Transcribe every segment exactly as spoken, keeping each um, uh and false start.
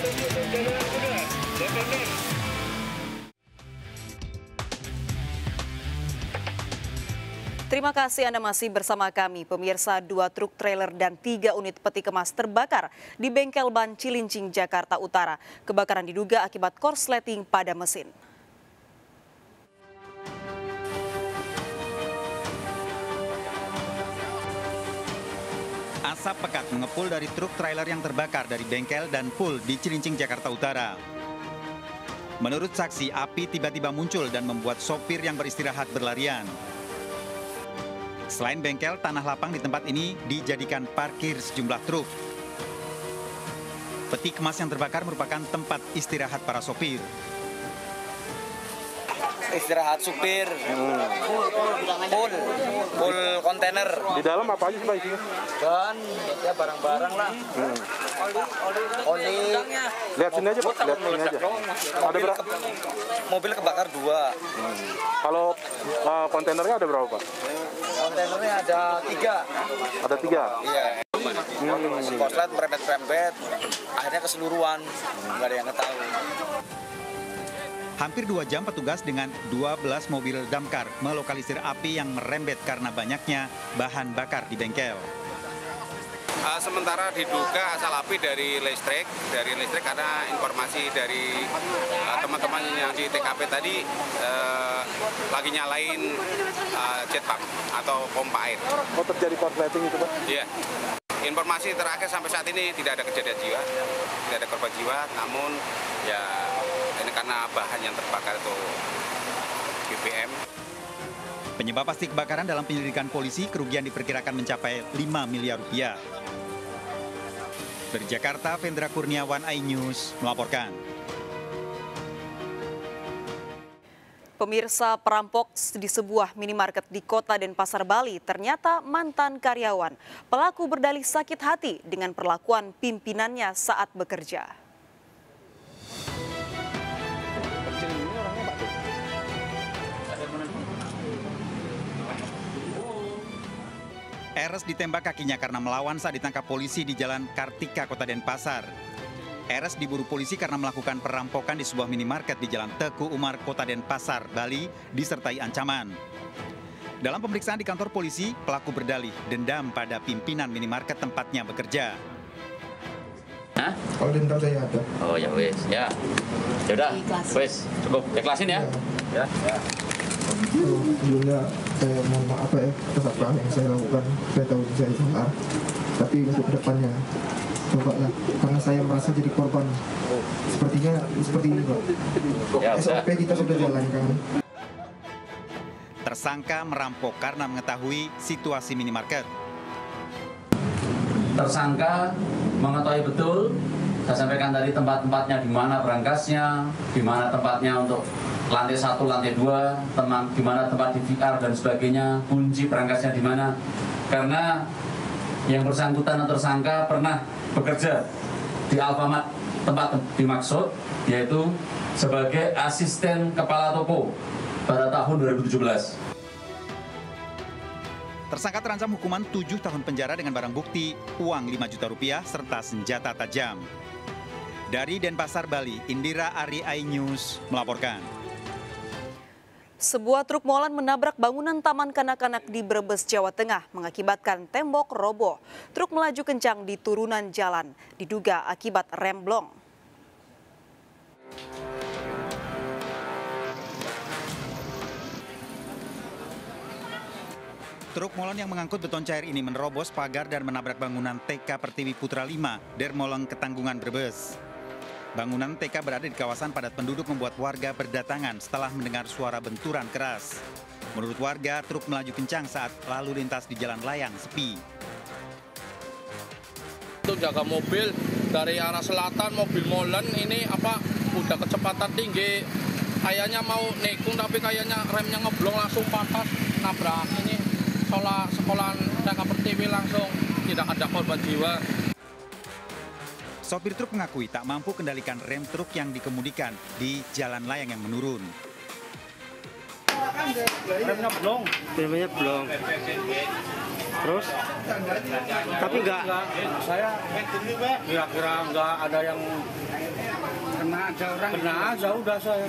Terima kasih Anda masih bersama kami. Pemirsa, dua truk trailer dan tiga unit peti kemas terbakar di bengkel ban Cilincing, Jakarta Utara. Kebakaran diduga akibat korsleting pada mesin. Asap pekat mengepul dari truk trailer yang terbakar dari bengkel dan pul di Cilincing, Jakarta Utara. Menurut saksi, api tiba-tiba muncul dan membuat sopir yang beristirahat berlarian. Selain bengkel, tanah lapang di tempat ini dijadikan parkir sejumlah truk. Peti kemas yang terbakar merupakan tempat istirahat para sopir. Istirahat supir, hmm. pul, pul kontainer. Di dalam apa aja sih Pak isinya? Dan ya barang-barang lah. Hmm. Oli. Lihat sini aja Pak, lihat sini aja. Ada berapa? Mobil kebakar dua. Hmm. Kalau uh, kontainernya ada berapa Pak? Kontainernya ada tiga. Ada tiga? Iya. Hmm. Korslet merembet-rembet, akhirnya keseluruhan, nggak ada yang ketahui. Hampir dua jam petugas dengan dua belas mobil damkar melokalisir api yang merembet karena banyaknya bahan bakar di bengkel. Uh, sementara diduga asal api dari listrik, dari listrik karena informasi dari teman-teman uh, yang di T K P tadi uh, lagi nyalain uh, jet pump atau pompa air. Oh, terjadi korsleting itu Pak? Iya. Informasi terakhir sampai saat ini tidak ada kejadian jiwa, tidak ada korban jiwa, namun ya ini karena bahan yang terbakar itu B B M. Penyebab pasti kebakaran dalam penyelidikan polisi, kerugian diperkirakan mencapai lima miliar rupiah. Dari Jakarta, Vendra Kurniawan, iNews melaporkan. Pemirsa, perampok di sebuah minimarket di Kota Denpasar, Bali ternyata mantan karyawan. Pelaku berdalih sakit hati dengan perlakuan pimpinannya saat bekerja. Eres ditembak kakinya karena melawan saat ditangkap polisi di Jalan Kartika, Kota Denpasar. Eres diburu polisi karena melakukan perampokan di sebuah minimarket di Jalan Teku Umar, Kota Denpasar, Bali, disertai ancaman. Dalam pemeriksaan di kantor polisi, pelaku berdalih dendam pada pimpinan minimarket tempatnya bekerja. Hah? Kalau dendam saya ada. Oh ya wes, ya. Ya udah, wes, cukup. Ikhlasin ya. Ya. Ya. Sebelumnya saya mohon maaf ya atas apa yang saya lakukan. Saya tahu saya salah. Tapi untuk kedepannya coba lah, karena saya merasa jadi korban. Sepertinya seperti ini Pak. Ya, S O P kita sudah jalankan. Tersangka merampok karena mengetahui situasi minimarket. Tersangka mengetahui betul, saya sampaikan tadi tempat-tempatnya di mana berangkasnya, di mana tempatnya untuk lantai satu, lantai dua, teman, di mana tempat D V R dan sebagainya, kunci berangkasnya di mana. Karena yang bersangkutan atau tersangka pernah bekerja di Alfamart tempat dimaksud, yaitu sebagai asisten kepala toko pada tahun dua ribu tujuh belas. Tersangka terancam hukuman tujuh tahun penjara dengan barang bukti uang lima juta rupiah serta senjata tajam. Dari Denpasar, Bali, Indira Ari, iNews melaporkan. Sebuah truk molen menabrak bangunan taman kanak-kanak di Brebes, Jawa Tengah, mengakibatkan tembok roboh. Truk melaju kencang di turunan jalan, diduga akibat remblong. Truk molen yang mengangkut beton cair ini menerobos pagar dan menabrak bangunan T K Pertiwi Putra lima, Dermolong, Ketanggungan, Brebes. Bangunan T K berada di kawasan padat penduduk membuat warga berdatangan setelah mendengar suara benturan keras. Menurut warga, truk melaju kencang saat lalu lintas di jalan layang sepi. Itu jaga mobil dari arah selatan, mobil molen ini apa udah kecepatan tinggi. Kayaknya mau nekung tapi kayaknya remnya ngeblong langsung patah nabrak ini sekolah sekolahan T K Pertiwi, langsung tidak ada korban jiwa. Sopir truk mengakui tak mampu kendalikan rem truk yang dikemudikan di jalan layang yang menurun. Remnya blong. Remnya blong. Terus? Tapi nggak, Saya kira-kira nggak ada yang kena aja orang. kena aja udah saya.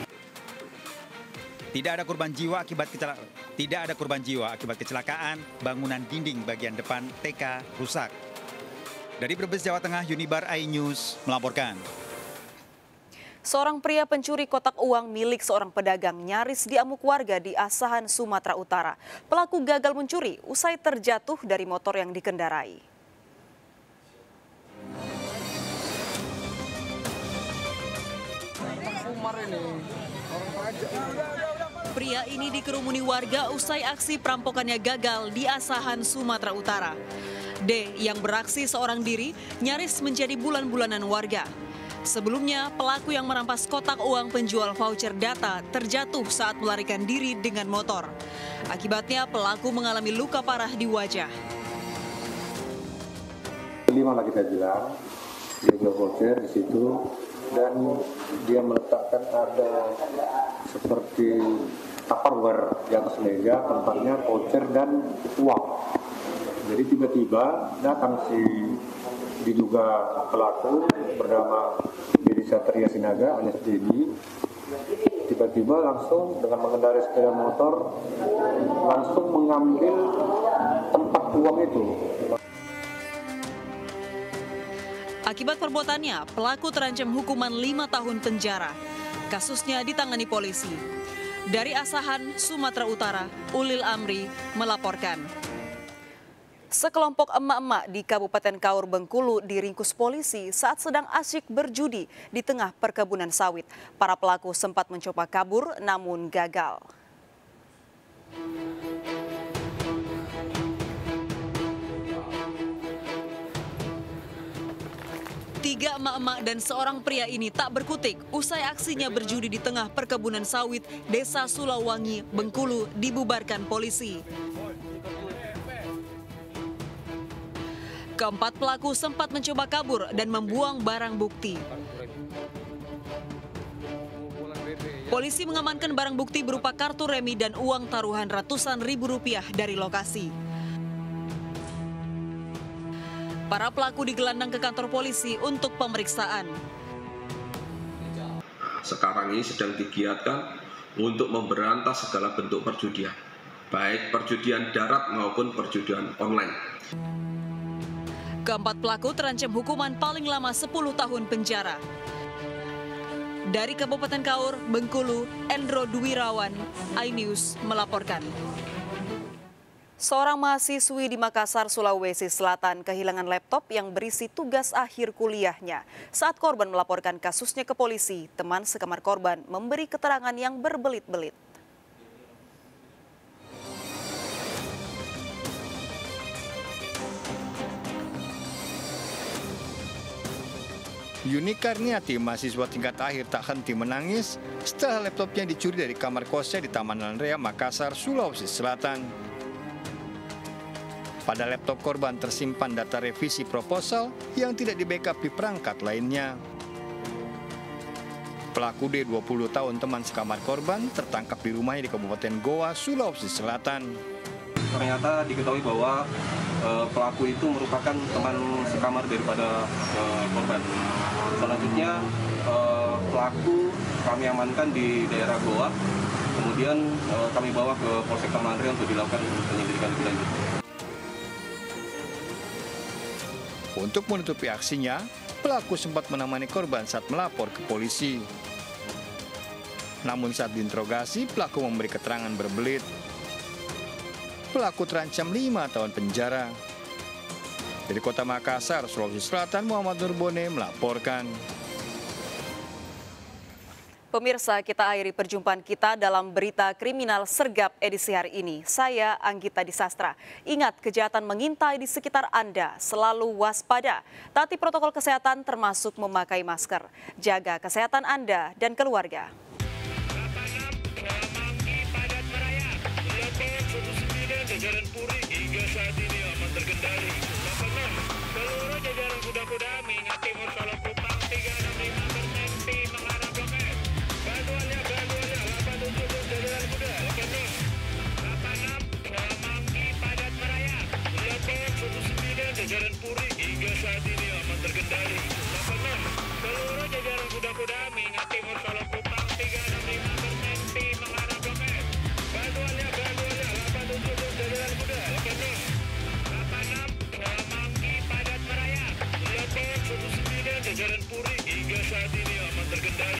Tidak ada korban jiwa akibat kecelakaan. Tidak ada korban jiwa akibat kecelakaan. Bangunan dinding bagian depan T K rusak. Dari Brebes, Jawa Tengah, Unibar iNews melaporkan. Seorang pria pencuri kotak uang milik seorang pedagang nyaris diamuk warga di Asahan, Sumatera Utara. Pelaku gagal mencuri usai terjatuh dari motor yang dikendarai. Pria ini dikerumuni warga usai aksi perampokannya gagal di Asahan, Sumatera Utara. D yang beraksi seorang diri nyaris menjadi bulan-bulanan warga. Sebelumnya, pelaku yang merampas kotak uang penjual voucher data terjatuh saat melarikan diri dengan motor. Akibatnya, pelaku mengalami luka parah di wajah. Lima lagi saya bilang, dia jual voucher di situ dan dia meletakkan ada seperti tupperware di atas meja, tempatnya voucher dan uang. Jadi tiba-tiba datang si diduga pelaku bernama Dedi Satria Sinaga alias Dedi, tiba-tiba langsung dengan mengendarai sepeda motor langsung mengambil tempat uang itu. Akibat perbuatannya, pelaku terancam hukuman lima tahun penjara. Kasusnya ditangani polisi. Dari Asahan, Sumatera Utara, Ulil Amri melaporkan. Sekelompok emak-emak di Kabupaten Kaur, Bengkulu diringkus polisi saat sedang asyik berjudi di tengah perkebunan sawit. Para pelaku sempat mencoba kabur namun gagal. Tiga emak-emak dan seorang pria ini tak berkutik usai aksinya berjudi di tengah perkebunan sawit Desa Sulawangi, Bengkulu dibubarkan polisi. Keempat pelaku sempat mencoba kabur dan membuang barang bukti. Polisi mengamankan barang bukti berupa kartu remi dan uang taruhan ratusan ribu rupiah dari lokasi. Para pelaku digelandang ke kantor polisi untuk pemeriksaan. Sekarang ini sedang digiatkan untuk memberantas segala bentuk perjudian, baik perjudian darat maupun perjudian online. Keempat pelaku terancam hukuman paling lama sepuluh tahun penjara. Dari Kabupaten Kaur, Bengkulu, Endro Duwirawan, iNews melaporkan. Seorang mahasiswi di Makassar, Sulawesi Selatan kehilangan laptop yang berisi tugas akhir kuliahnya. Saat korban melaporkan kasusnya ke polisi, teman sekamar korban memberi keterangan yang berbelit-belit. Yuni Karniati, mahasiswa tingkat akhir, tak henti menangis setelah laptopnya dicuri dari kamar kosnya di Taman Landrea, Makassar, Sulawesi Selatan. Pada laptop korban tersimpan data revisi proposal yang tidak di-backup di perangkat lainnya. Pelaku D, dua puluh tahun, teman sekamar korban, tertangkap di rumahnya di Kabupaten Goa, Sulawesi Selatan. Ternyata diketahui bahwa e, pelaku itu merupakan teman sekamar daripada e, korban. Selanjutnya e, pelaku kami amankan di daerah Goa, kemudian e, kami bawa ke Polsek Taman Landrea untuk dilakukan penyelidikan lebih lanjut. Untuk menutupi aksinya, pelaku sempat menemani korban saat melapor ke polisi. Namun saat diinterogasi, pelaku memberi keterangan berbelit. Pelaku terancam lima tahun penjara. Dari Kota Makassar, Sulawesi Selatan, Muhammad Nurbone melaporkan. Pemirsa, kita akhiri perjumpaan kita dalam berita kriminal sergap edisi hari ini. Saya Anggita Disastra. Ingat, kejahatan mengintai di sekitar Anda. Selalu waspada. Taati protokol kesehatan termasuk memakai masker. Jaga kesehatan Anda dan keluarga. Jajaran Puri hingga saat ini aman terkendali. delapan enam seluruh jajaran kuda-kuda mengingati Morsolo Kupang tiga enam lima berhenti mengarah Blok S. Bantuannya, bantuannya delapan tujuh jajaran kuda. delapan enam delapan enam Semanggi Padat Meraya. jajaran Puri hingga saat ini